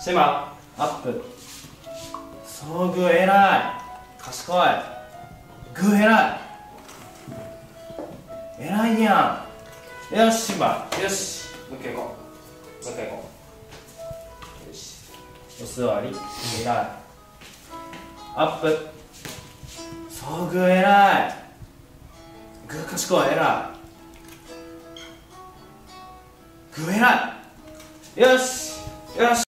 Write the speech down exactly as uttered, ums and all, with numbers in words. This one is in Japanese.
シェマアップ。そうグー偉い。賢い。グー偉い。偉いやん。よしシェマ、よしもう一回行こう。もう一回行こう。よしお座り。偉い。アップ。そうグー偉い。グー賢い。偉い。グー偉い。よしよし。